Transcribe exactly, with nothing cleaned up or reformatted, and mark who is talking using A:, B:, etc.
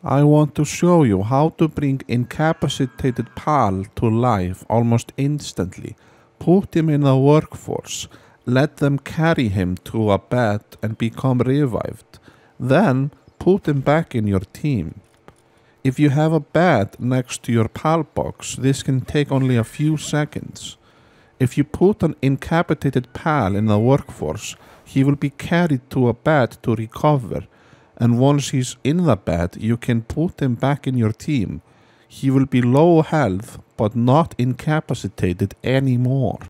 A: I want to show you how to bring incapacitated Pal to life almost instantly. Put him in the workforce. Let them carry him to a bed and become revived. Then put him back in your team. If you have a bed next to your Pal box, this can take only a few seconds. If you put an incapacitated Pal in the workforce, he will be carried to a bed to recover. And once he's in the bed, you can put him back in your team. He will be low health, but not incapacitated anymore.